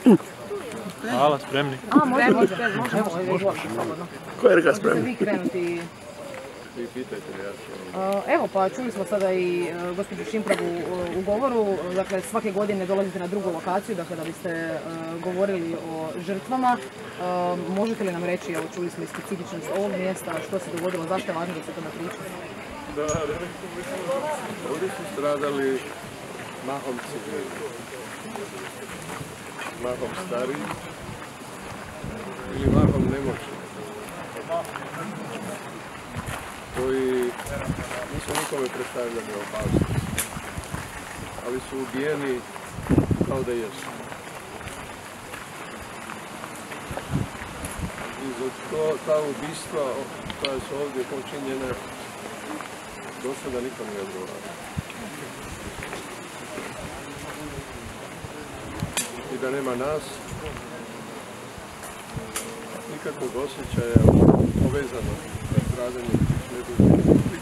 Hvala, spremni. A, može. Ko je ga spremni? Vi krenuti. Vi pitajte li ja ću. Evo, pa čuli smo sada i gospođu Šimpravu u govoru. Dakle, svake godine dolazite na drugu lokaciju, dakle, da biste govorili o žrtvama. Možete li nam reći, evo, čuli smo i specifičnost ovog mjesta, što se dogodilo, zašto je važno da se to napriča? Da, ovdje su stradali mahom civili, mahom stariji ili mahom nemoćni, koji nisu nikome predstavljali opasnost, ali su ubijeni kao da jesu. I za ta ubistva koja su ovdje počinjene, do sada niko nije odgovarao. I da nema nas, nikakvog osjećaja povezanosti sa stradanjem nedužnih ljudi,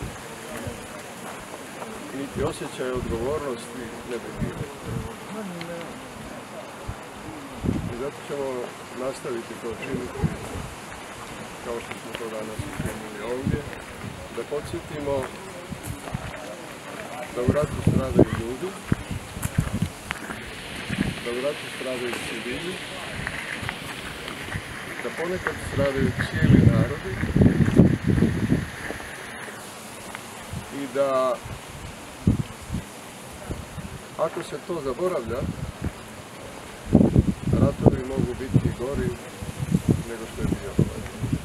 niti osjećaja odgovornosti ne bi bilo. I zato ćemo nastaviti to činiti, kao što smo to danas učinili ovdje, da podsjetimo da u ratu stradaju ljudi, da u ratu stradaju civili, da ponekad stradaju cijeli narodi i da ako se to zaboravlja, ratovi mogu biti gori nego što je bio ovaj.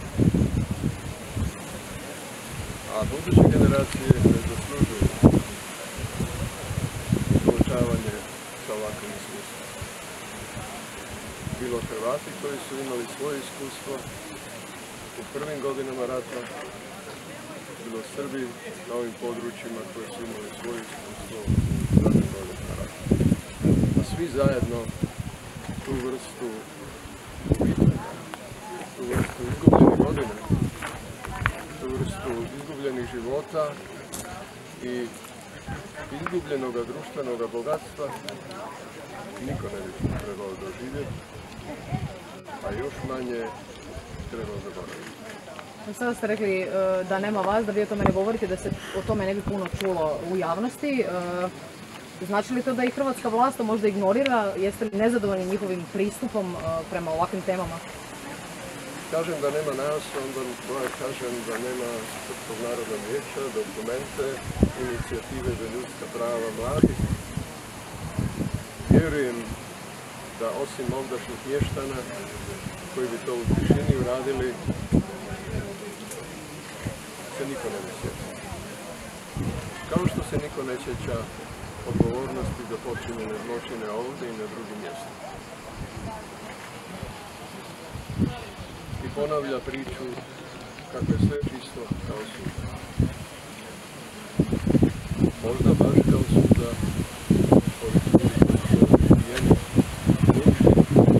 A buduće generacije ne zaslužuju suočavanje sa ovakvim iskustvom. Bilo Hrvati koji su imali svoje iskustvo u prvim godinama rata, bilo Srbi na ovim područjima koji su imali svoje iskustvo u zadnjim godinama rata. A svi zajedno tu vrstu ubitanja, tu vrstu izgubljenih godina, tu vrstu izgubljenih života i izgubljenog društvenog bogatstva niko ne bi trebao doživjeti, a još manje trebao zaboraviti. Sada ste rekli da nema vas, da vi o tome ne govorite, da se o tome ne bi puno čulo u javnosti. Znači li to da i hrvatska vlast to možda ignorira? Jeste li nezadovoljni njihovim pristupom prema ovakvim temama? Kažem da nema nas, onda kažem da nema Srpskog narodnog vijeća, dokumente, inicijative za ljudska prava mladih. Vjerujem da osim ovdašnjih mještana koji bi to u tišini uradili, se niko ne sjeća. Kao što se niko ne sjeća odgovornosti za počinjene zločine ovdje i na drugim mjestima. I ponavlja priču kako je sve čisto kao suda. Možda baš kao suda ovih ljudi koji su ubijeni, mučni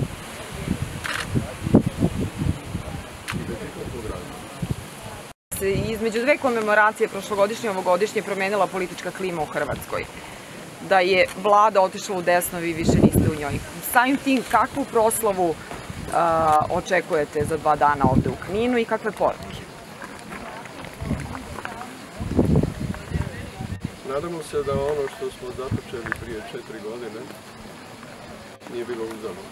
i bez ikakvog razloga. Između dve komemoracije, prošlogodišnje i ovogodišnje, promenila politička klima u Hrvatskoj. Da je vlada otišla u desno, vi više niste u njoj. Samim tim, kakvu proslavu očekujete za 2 dana ovde u Kninu i kakve poruke? Nadamo se da ono što smo započeli prije 4 godine nije bilo uzaludno.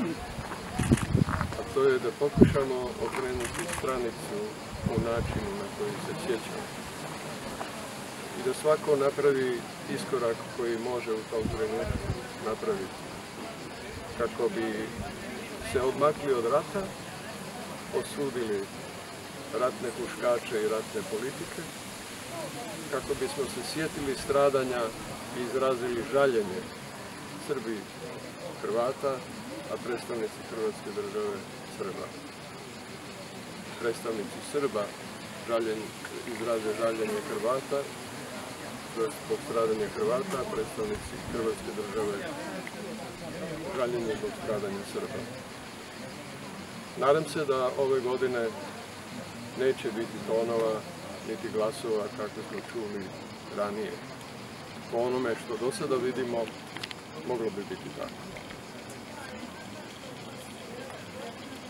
A to je da pokušamo okrenuti stranicu u načinu na koji se sjećamo. I da svako napravi iskorak koji može u tom trenutku napraviti. Kako bi se odmakli od rata, osudili ratne huškače i ratne politike, kako bismo se sjetili stradanja i izrazili žaljenje Srbi, Hrvata, a predstavnici Hrvatske države Srba. Predstavnici Srba izraze žaljenje Hrvata, zbog stradanja Hrvata, a predstavnici Hrvatske države žaljenje zbog stradanja Srba. Nadam se da ove godine neće biti tonova niti glasova kakve smo čuli ranije. Po onome što do sada vidimo, moglo bi biti tako.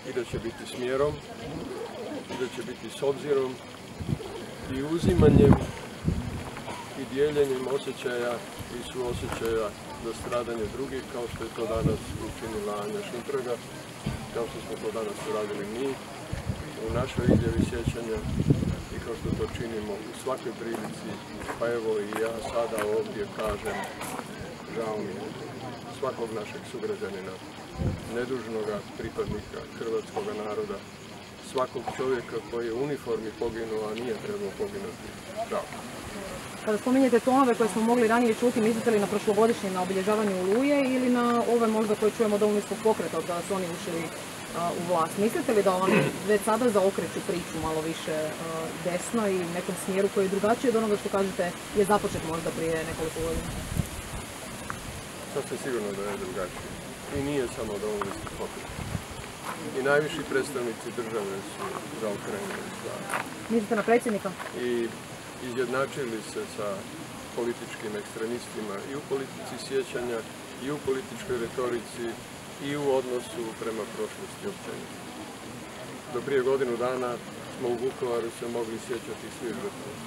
i da će biti s mjerom, i da će biti s obzirom i uzimanjem i dijeljenjem osjećaja i suosjećaja za stradanje drugih, kao što je to danas učinila Anja Šimpraga, kao što smo to danas uradili mi u našoj izjavi sjećanja i kao što to činimo u svakoj prilici. Pa evo i ja sada ovdje kažem, žao mi je svakog našeg sugrađanina, nedužnoga pripadnika hrvatskog naroda, svakog čovjeka koji je u uniformi poginuo, a nije trebao poginuti. Žao. Kada spominjete tonove koje smo mogli ranije čuti, mislite li na prošlogodišnje na obilježavanju Oluje ili na ove možda koje čujemo Domovinskog pokreta od kada su oni ušli u vlast? Mislite li da oni već sada zaokreću priču malo više desno i nekom smjeru koji je drugačiji od onoga što kažete je započet možda prije nekoliko godina? Sasvim sigurno da je drugačiji. I nije samo Domovinski pokret. I najviši predstavnici države su zaokrenuli stvari. Mislite na predsjednika? I izjednačili se sa političkim ekstremistima i u politici sjećanja, i u političkoj retorici, i u odnosu prema prošlosti općenito. Do prije godinu dana smo u Vukovaru se mogli sjećati svi žrtava.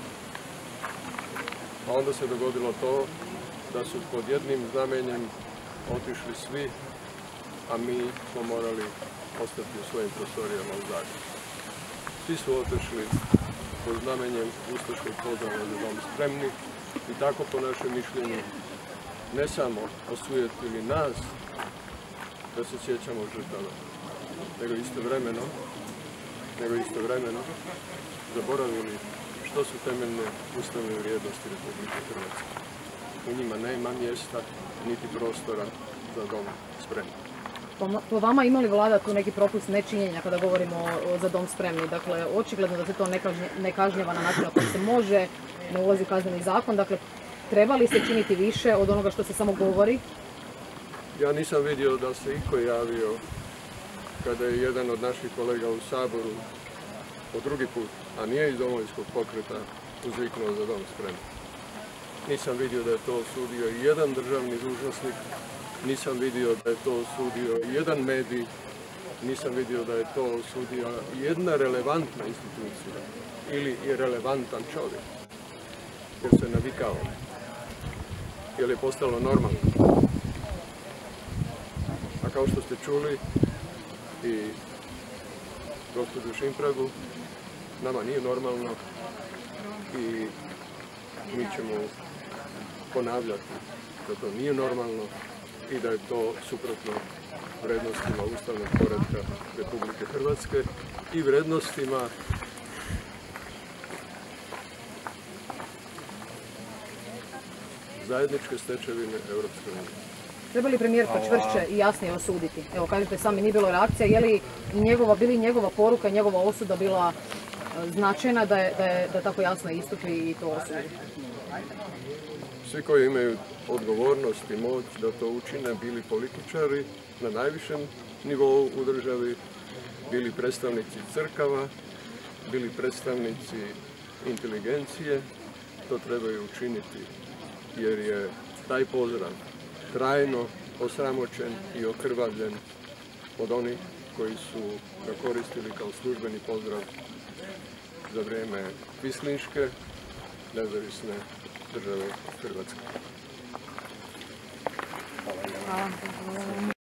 A onda se dogodilo to da su pod jednim znamenjem otišli svi, a mi smo morali ostati u svojim prostorijama u Zagrebu. Svi su otišli pod znamenjem ustaškog pozdrava za dom spremni i tako po našem mišljenju ne samo osujetili nas da se sjećamo žrtava, nego istovremeno zaboravili što su temeljne ustavne vrijednosti Republike Hrvatske. U njima nema mjesta niti prostora za dom spremni. Po vama ima li vlada tu neki propust nečinjenja kada govorimo za dom spremni? Dakle, očigledno da se to ne kažnjava na način na koji se može, ne ulazi u kazneni zakon. Dakle, treba li se činiti više od onoga što se samo govori? Ja nisam vidio da se iko javio kada je jedan od naših kolega u Saboru po drugi put, a nije iz Domovinskog pokreta, uzviknuo za dom spremni. Nisam vidio da je to osudio i jedan državni dužnosnik, nisam vidio da je to osudio i jedan medij, nisam vidio da je to osudio jedna relevantna institucija ili i relevantan čovjek, jer se navikao, jer je postalo normalno. A kao što ste čuli i gospođu Šimpragu, nama nije normalno i mi ćemo ponavljati da to nije normalno i da je to suprotno vrednostima ustavnog poretka Republike Hrvatske i vrednostima zajedničke stečevine Europske unije. Treba li premijer to čvršće i jasnije osuditi? Evo, kažete sami, nije bilo reakcija. Je li njegova poruka i njegova osuda bila značajna da tako jasno istupi i to osudi? Svi koji imaju odgovornost i moć da to učine, bili političari na najvišem nivou u državi, bili predstavnici crkava, bili predstavnici inteligencije, to trebaju učiniti jer je taj pozdrav trajno osramoćen i okrvavljen od onih koji su ga koristili kao službeni pozdrav za vrijeme kvislinške nezavisne države Hrvatske. Hvala.